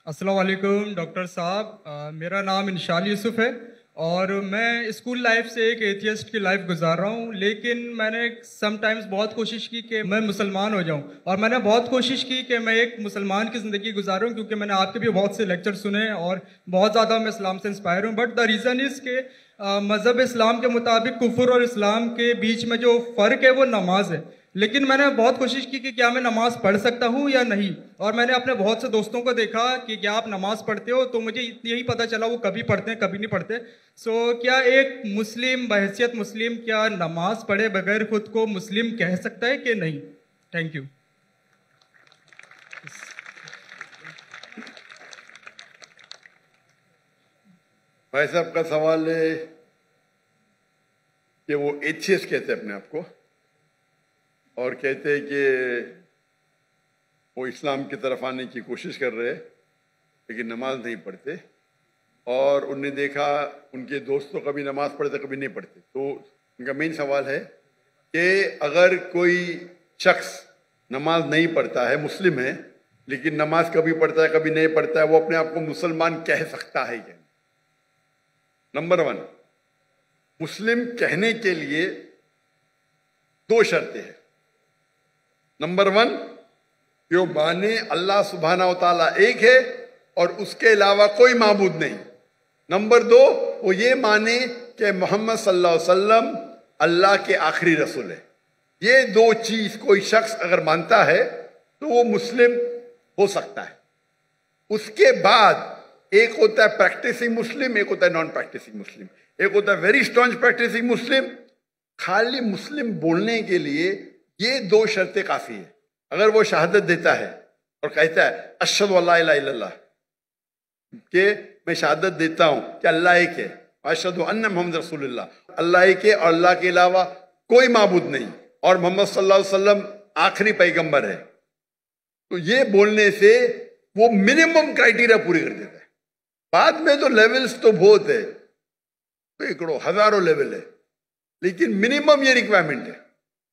अस्सलाम वालेकुम डॉक्टर साहब। मेरा नाम इंशाल यूसुफ है और मैं स्कूल लाइफ से एक एथियस्ट की लाइफ गुजार रहा हूँ। लेकिन मैंने समटाइम्स बहुत कोशिश की कि मैं मुसलमान हो जाऊँ और मैंने बहुत कोशिश की कि मैं एक मुसलमान की ज़िंदगी गुजारूँ, क्योंकि मैंने आपके भी बहुत से लेक्चर सुने और बहुत ज़्यादा मैं इस्लाम से इंस्पायर हूँ। बट द रीज़न इज़ के मज़हब इस्लाम के मुताबिक कुफ्र और इस्लाम के बीच में जो फ़र्क है वो नमाज है। लेकिन मैंने बहुत कोशिश की कि क्या मैं नमाज़ पढ़ सकता हूँ या नहीं, और मैंने अपने बहुत से दोस्तों को देखा कि क्या आप नमाज़ पढ़ते हो, तो मुझे यही पता चला वो कभी पढ़ते हैं कभी नहीं पढ़ते। सो क्या एक मुस्लिम बहैसियत मुस्लिम क्या नमाज़ पढ़े बगैर खुद को मुस्लिम कह सकता है कि नहीं? Thank you. भाई साहब का सवाल है कि वो एथियस्ट कहते हैं अपने आप को और कहते हैं कि वो इस्लाम की तरफ आने की कोशिश कर रहे हैं लेकिन नमाज नहीं पढ़ते, और उनने देखा उनके दोस्तों कभी नमाज पढ़ते कभी नहीं पढ़ते। तो उनका मेन सवाल है कि अगर कोई शख्स नमाज नहीं पढ़ता है, मुस्लिम है, लेकिन नमाज कभी पढ़ता है कभी नहीं पढ़ता है, वो अपने आप को मुसलमान कह सकता है क्या? नंबर 1, मुस्लिम कहने के लिए 2 शर्तें हैं। नंबर 1, जो माने अल्लाह सुब्हाना व तआला एक है और उसके अलावा कोई माबूद नहीं। नंबर 2, वो ये माने कि मोहम्मद सल्लल्लाहु अलैहि वसल्लम अल्लाह के आखिरी रसूल है। ये 2 चीज कोई शख्स अगर मानता है तो वो मुस्लिम हो सकता है। उसके बाद एक होता है प्रैक्टिसिंग मुस्लिम, एक होता है नॉन प्रैक्टिसिंग मुस्लिम, एक होता है वेरी स्ट्रॉन्ग प्रैक्टिसिंग मुस्लिम। खाली मुस्लिम बोलने के लिए ये 2 शर्तें काफी है। अगर वो शहादत देता है और कहता है अशहदु अल्ला इलाहा इल्लल्लाह, कि मैं शहादत देता हूं कि अल्लाह एक है, अशहदु अन्ना मुहम्मद रसूलुल्लाह, अल्लाह एक है और अल्लाह के अलावा कोई माबूद नहीं, और मोहम्मद सल्लल्लाहु अलैहि वसल्लम आखिरी पैगंबर है, तो ये बोलने से वो मिनिमम क्राइटेरिया पूरी कर देता है। बाद में तो लेवल्स तो बहुत है, सैकड़ों हजारों लेवल है, लेकिन मिनिमम ये रिक्वायरमेंट है,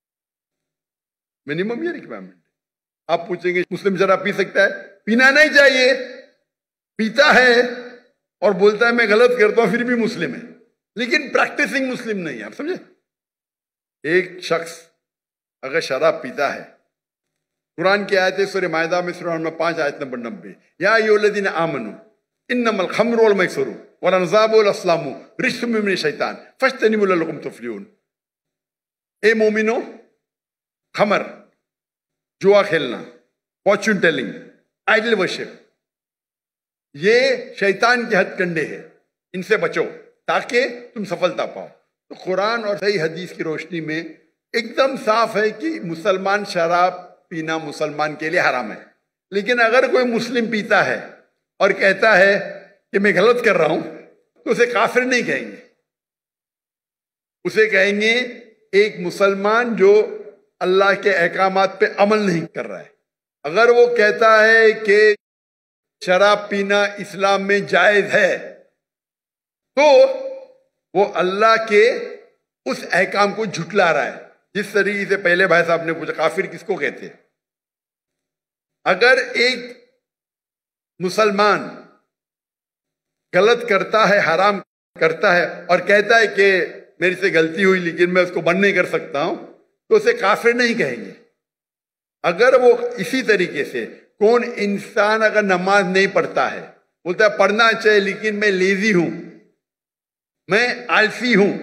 मिनिमम ये रिक्वायरमेंट है। आप पूछेंगे मुस्लिम शराब पी सकता है? पीना नहीं चाहिए, पीता है और बोलता है मैं गलत करता हूं फिर भी मुस्लिम है, लेकिन प्रैक्टिसिंग मुस्लिम नहीं है। आप समझे? एक शख्स अगर शराब पीता है, कुरान की आयत है सूरह मायदा में सूरह नंबर 5 आयत नंबर 90, या अय्युहल्लज़ीना आमनू इन्नमल खम्रु वल मैसरू वल अंसाबु वल अस्लामु रिज्सुम मिन शैतान फज्तनिबू लअल्लकुम तुफ्लिहून। ए मोमिनो, खमर, जुआ खेलना, फॉर्च्यून टेलिंग, आइडल वर्शिप, ये शैतान के हथकंडे हैं, इनसे बचो ताकि तुम सफलता पाओ। तो कुरान और सही हदीस की रोशनी में एकदम साफ है कि मुसलमान शराब पीना मुसलमान के लिए हराम है। लेकिन अगर कोई मुस्लिम पीता है और कहता है कि मैं गलत कर रहा हूं, तो उसे काफिर नहीं कहेंगे, उसे कहेंगे एक मुसलमान जो अल्लाह के अहकामात पे अमल नहीं कर रहा है। अगर वो कहता है कि शराब पीना इस्लाम में जायज है, तो वो अल्लाह के उस अहकाम को झुटला रहा है। जिस तरीके से पहले भाई साहब ने पूछा काफिर किसको कहते हैं, अगर एक मुसलमान गलत करता है, हराम करता है और कहता है कि मेरे से गलती हुई लेकिन मैं उसको बंद नहीं कर सकता हूं, तो उसे काफिर नहीं कहेंगे। अगर वो इसी तरीके से कौन इंसान अगर नमाज नहीं पढ़ता है, बोलता है पढ़ना चाहिए लेकिन मैं लेजी हूं, मैं आलसी हूं,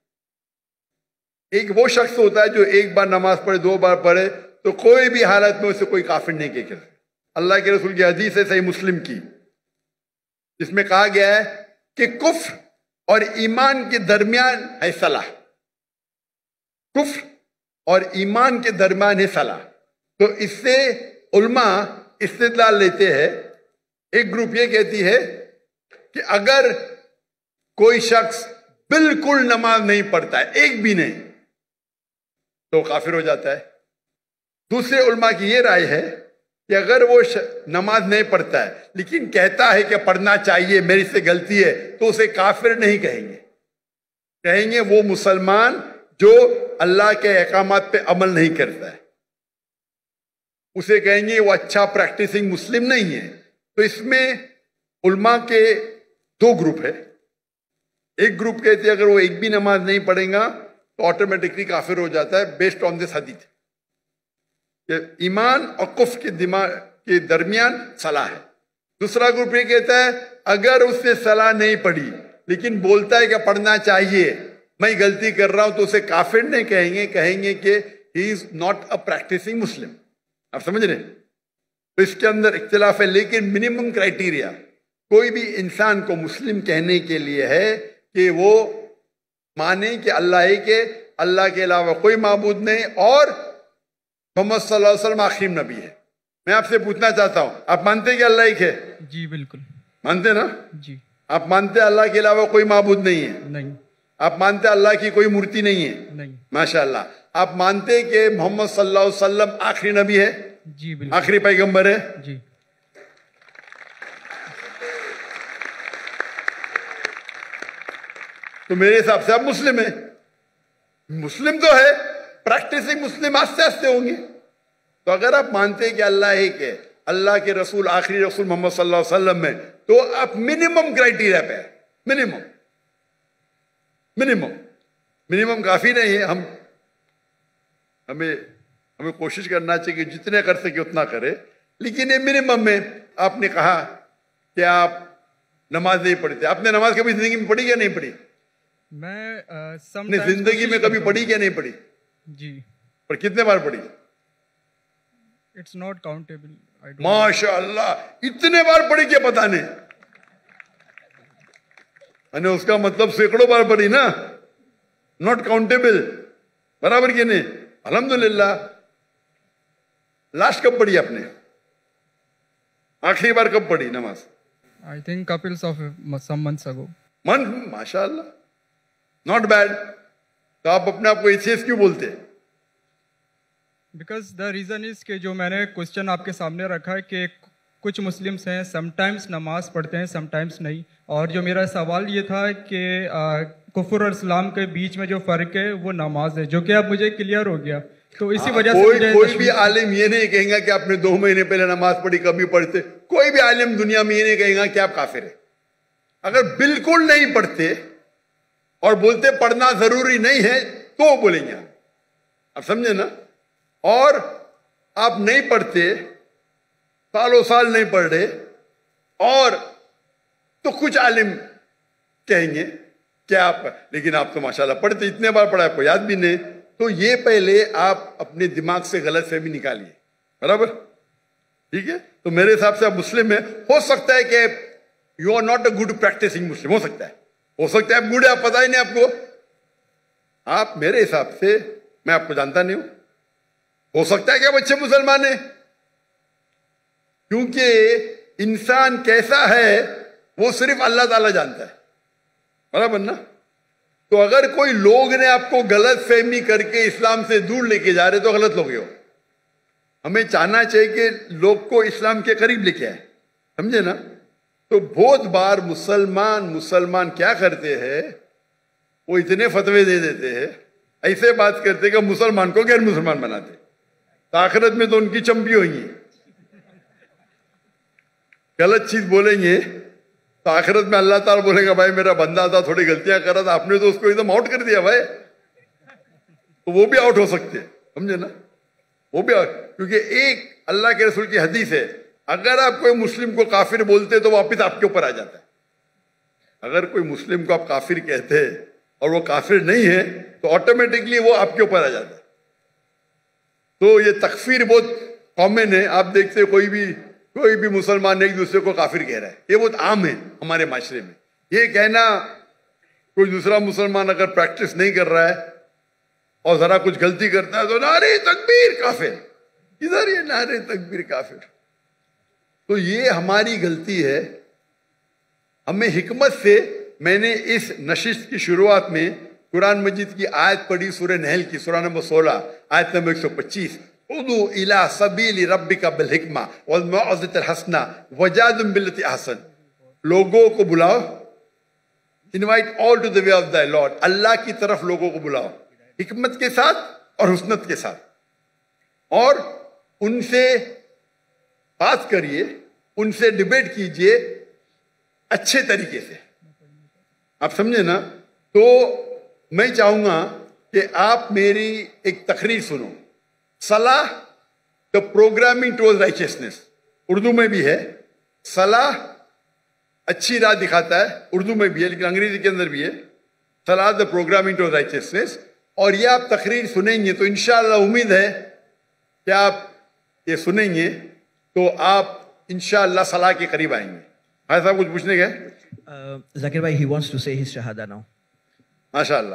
एक वो शख्स होता है जो एक बार नमाज पढ़े 2 बार पढ़े, तो कोई भी हालत में उसे कोई काफिर नहीं कह सकता। अल्लाह के रसूल की हदीस है सही मुस्लिम की, जिसमें कहा गया है कि कुफ्र और ईमान के दरमियान है सलाह, कुफ्र और ईमान के दरमियान है सलाह। तो इससे उल्मा इस्तिदलाल लेते हैं। एक ग्रुप ये कहती है कि अगर कोई शख्स बिल्कुल नमाज नहीं पढ़ता है, एक भी नहीं, तो काफिर हो जाता है। दूसरे उल्मा की ये राय है कि अगर वो नमाज नहीं पढ़ता है लेकिन कहता है कि पढ़ना चाहिए, मेरी से गलती है, तो उसे काफिर नहीं कहेंगे, कहेंगे वो मुसलमान जो अल्लाह के अहकामात पे अमल नहीं करता है, उसे कहेंगे वो अच्छा प्रैक्टिसिंग मुस्लिम नहीं है। तो तो इसमें उल्मा के दो ग्रुप है। एक ग्रुप कहते हैं अगर वो एक भी नमाज नहीं पढ़ेगा तो ऑटोमेटिकली काफिर हो जाता है, बेस्ड ऑन दिस हदीस। ईमान और कुफ्र के दिमाग के दरमियान सलाह है। दूसरा ग्रुप ये कहता है अगर उसने सलाह नहीं पढ़ी लेकिन बोलता है कि पढ़ना चाहिए, मैं गलती कर रहा हूं, तो उसे काफिर नहीं कहेंगे, कहेंगे कि he is not a practising Muslim. आप समझ रहे? तो इसके अंदर इख्तिलाफ है, लेकिन मिनिमम क्राइटेरिया कोई भी इंसान को मुस्लिम कहने के लिए है कि वो माने कि अल्लाह एक है, अल्लाह के अलावा कोई माबूद नहीं, और मोहम्मद सल्लल्लाहु अलैहि वसल्लम आखिरी नबी है। मैं आपसे पूछना चाहता हूं, आप मानते हैं कि अल्लाह एक है? जी बिल्कुल मानते ना? जी। आप मानते हैं अल्लाह के अलावा कोई माबूद नहीं है? नहीं। आप मानते हैं अल्लाह की कोई मूर्ति नहीं है? नहीं। माशाअल्लाह। आप मानते हैं कि मोहम्मद सल्लल्लाहु अलैहि वसल्लम आखिरी नबी है? जी बिल्कुल। आखिरी पैगंबर है? जी। तो मेरे हिसाब से आप मुस्लिम है। मुस्लिम तो है, प्रैक्टिसिंग मुस्लिम आस्ते आस्ते होंगे। तो अगर आप मानते हैं कि अल्लाह एक है, अल्लाह के रसूल आखिरी रसूल मोहम्मद सल्लल्लाहु अलैहि वसल्लम में, तो आप मिनिमम क्राइटेरिया पे है। मिनिमम मिनिमम मिनिमम काफी नहीं है। हमें कोशिश करना चाहिए कि जितने कर सके उतना करे, लेकिन ये मिनिमम में। आपने कहा कि आप नमाज नहीं पढ़ते, आपने नमाज कभी जिंदगी में पढ़ी या नहीं पढ़ी? मैं जिंदगी में कभी पढ़ी क्या नहीं पढ़ी? जी। पर कितने बार पढ़ी? It's not countable. माशाअल्लाह, इतने बार पढ़ी क्या पता नहीं। अने उसका मतलब सैकड़ों बार पढ़ी ना, नॉट काउंटेबल, बराबर कि नहीं? अल्हम्दुलिल्लाह। लास्ट कब पढ़ी आपने? आखिरी बार कब पढ़ी नमाज? I think couples of some months ago. माशाअल्लाह, नॉट बैड। तो आप अपने आप को एथियस्ट क्यों बोलते हैं? बिकॉज द रीजन इज कि जो मैंने क्वेश्चन आपके सामने रखा है कि कुछ मुस्लिम्स हैं समटाइम्स नमाज पढ़ते हैं समटाइम्स नहीं, और जो मेरा सवाल ये था कि कुफर और इस्लाम के बीच में जो फर्क है वो नमाज है, जो कि अब मुझे क्लियर हो गया। तो इसी वजह से कोई भी आलिम ये नहीं कहेगा कि आपने 2 महीने पहले नमाज पढ़ी, कभी पढ़ते। कोई भी आलिम दुनिया में ये नहीं कहेगा कि आप काफिर है। अगर बिल्कुल नहीं पढ़ते और बोलते पढ़ना जरूरी नहीं है तो बोलेंगे आप समझे ना? और आप नहीं पढ़ते, सालों साल नहीं पढ़ रहे, और तो कुछ आलिम कहेंगे कि आप, लेकिन आप तो माशाल्लाह पढ़ते, इतने बार पढ़ा आपको याद भी नहीं। तो ये पहले आप अपने दिमाग से गलत फहमी निकालिए, बराबर? ठीक है? तो मेरे हिसाब से आप मुस्लिम है। हो सकता है कि you are not a good practising Muslim, हो सकता है आप गुड है, आप पता ही नहीं आपको। आप मेरे हिसाब से, मैं आपको जानता नहीं हूं, हो सकता है कि आप अच्छे मुसलमान हैं, क्योंकि इंसान कैसा है वो सिर्फ अल्लाह ताला जानता है, बराबर ना? तो अगर कोई लोग ने आपको गलत फहमी करके इस्लाम से दूर लेके जा रहे तो गलत लोग हो। हमें चाहना चाहिए कि लोग को इस्लाम के करीब लेके आए, समझे ना? तो बहुत बार मुसलमान क्या करते हैं, वो इतने फतवे दे देते हैं, ऐसे बात करते कि मुसलमान को गैर मुसलमान बनाते, तो आखिरत में तो उनकी चंपी होंगी। गलत चीज बोलेंगे तो आखिरत में अल्लाह ताला बोलेगा भाई मेरा बंदा था, थोड़ी गलतियां करा था, आपने तो उसको एकदम आउट कर दिया भाई। तो वो भी आउट हो सकते हैं, समझे ना? वो भी आउट, क्योंकि एक अल्लाह के रसूल की हदीस है, अगर आप कोई मुस्लिम को काफिर बोलते तो वापिस आपके ऊपर आ जाता है। अगर कोई मुस्लिम को आप काफिर कहते हैं और वो काफिर नहीं है तो ऑटोमेटिकली वो आपके ऊपर आ जाता है। तो ये तकफीर बहुत कॉमन है। आप देखते कोई भी मुसलमान एक दूसरे को काफिर कह रहा है, ये बहुत आम है हमारे माशरे में। ये कहना कोई दूसरा मुसलमान अगर प्रैक्टिस नहीं कर रहा है और जरा कुछ गलती करता है तो नारे तकबीर काफिर, इधर ये नारे तकबीर काफिर। तो ये हमारी गलती है। हमें हिकमत से, मैंने इस नशिस्त की शुरुआत में कुरान मजीद की आयत पढ़ी, सूरह नहल की, सूरह नंबर 16 आयत नंबर 125, उदू इला सबीली रब्बिका बिल हिकमा वल मौइज़तिल हसना वजादिल बिल्लती अहसन। लोगों को बुलाओ, invite all to the way of the Lord, अल्लाह की तरफ लोगों को बुलाओ हिकमत के साथ और हुस्नत के साथ, और उनसे बात करिए, उनसे डिबेट कीजिए अच्छे तरीके से। आप समझे ना? तो मैं चाहूंगा कि आप मेरी एक तकरीर सुनो। सलाह the programming towards righteousness, Urdu में भी है। सलाह अच्छी राह दिखाता है, उर्दू में भी है लेकिन अंग्रेजी के अंदर भी है। सलाह द प्रोग्रामिंग टुवर्ड्स राइचियसनेस। और ये आप तकरीर सुनेंगे तो इंशाअल्लाह उम्मीद है कि आप ये सुनेंगे तो आप इंशाअल्लाह सलाह के करीब आएंगे। भाई साहब कुछ पूछने गए? Zakir bhai, he wants to say his shahada now. माशाअल्लाह।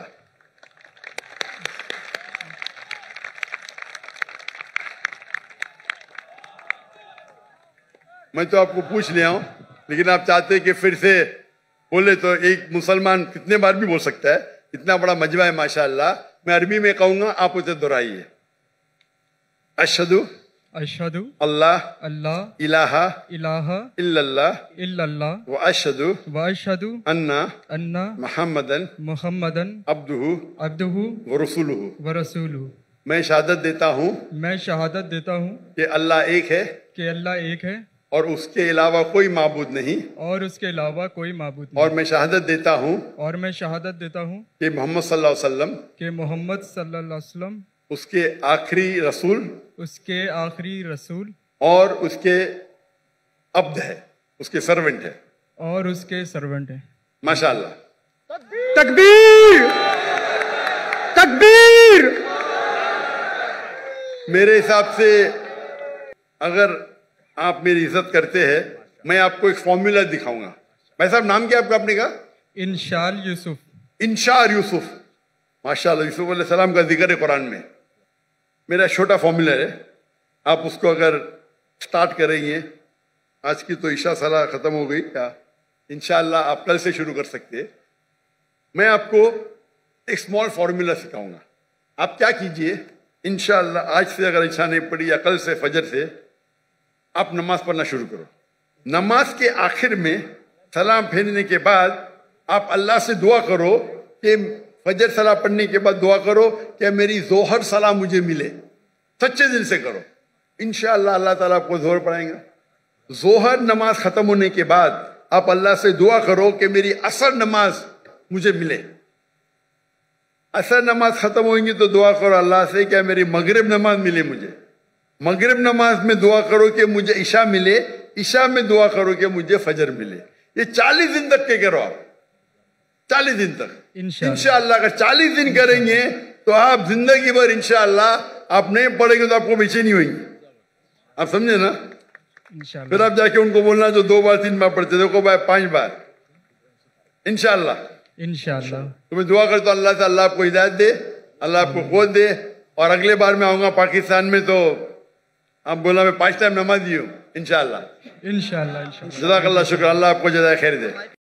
मैं तो आपको पूछ लिया हूं, लेकिन आप चाहते हैं कि फिर से बोले तो एक मुसलमान कितने बार भी बोल सकता है। इतना बड़ा मजमा है माशाअल्लाह। मैं अरबी में कहूंगा, आप उसे दोहराइए। अशहदु अशहदु अल्लाह अल्लाह इलाहा इलाहा इल्लल्लाह इल्लल्लाह व अशहदु अन्ना अन्ना मुहम्मदन मुहम्मदन अब्दुहु अब्दुहु व रसूलुहु। व रसूलुहु। मैं शहादत देता हूं मैं शहादत देता हूँ कि अल्लाह एक है कि अल्लाह एक है और उसके अलावा कोई माबूद नहीं। और उसके अलावा कोई माबूद और नहीं। मैं शहादत देता हूं और मैं शहादत देता हूँ कि मोहम्मद सल्लल्लाहु अलैहि वसल्लम कि मोहम्मद सल्लल्लाहु अलैहि वसल्लम उसके आखिरी रसूल उसके आखिरी रसूल और उसके अब्द है, उसके सर्वेंट है। और उसके सर्वेंट है। माशाअल्लाह। तकबीर तकबीर। मेरे हिसाब से अगर आप मेरी इज्जत करते हैं, मैं आपको एक फॉर्मूला दिखाऊंगा। भाई साहब नाम क्या आपका? आपने कहा इंशाल यूसुफ। इंशार यूसुफ। माशाअल्लाह, यूसुफ अलैहिस्सलाम का जिक्र है कुरान में। मेरा छोटा फॉर्मूला है, आप उसको अगर स्टार्ट करेंगे, आज की तो ईशा सलाह खत्म हो गई क्या, इंशाअल्लाह आप कल से शुरू कर सकते हैं। मैं आपको एक स्मॉल फॉर्मूला सिखाऊंगा। आप क्या कीजिए, इंशाअल्लाह आज से अगर इच्छा नहीं पड़ी या कल से फजर से आप नमाज पढ़ना शुरू करो। नमाज के आखिर में सलाम फेरने के बाद आप अल्लाह से दुआ करो कि फजर सलाह पढ़ने के बाद दुआ करो कि मेरी जोहर सलाह मुझे मिले। सच्चे दिल से करो, इंशाअल्लाह अल्लाह ताला आपको जोहर पढ़ाएगा। जोहर नमाज खत्म होने के बाद आप अल्लाह से दुआ करो कि मेरी असर नमाज मुझे मिले। असर नमाज खत्म होगी तो दुआ करो अल्लाह से क्या मेरी मगरिब नमाज मिले मुझे। मगरिब नमाज में दुआ करो कि मुझे ईशा मिले। ईशा में दुआ करो कि मुझे फजर मिले। ये 40 दिन तक के करो आप, 40 दिन तक इंशाअल्लाह। अगर 40 दिन करेंगे तो आप जिंदगी भर इंशाअल्लाह आप नहीं पढ़ेंगे तो आपको बेचैनी होगी। आप समझे ना? फिर आप जाके उनको बोलना जो 2 बार 3 बार पढ़ते देखो भाई 5 बार इंशाअल्लाह। इंशाअल्लाह तुम्हें दुआ कर तो अल्लाह से अल्लाह आपको हिदायत दे, अल्लाह आपको क़ुव्वत दे। और अगले बार मैं आऊंगा पाकिस्तान में तो आप बोला मैं 5 टाइम नमाज दी हूँ इंशाअल्लाह। इंशाअल्लाह। जज़ाकल्लाह, शुक्र। अल्लाह आपको जज़ाए खैर दे।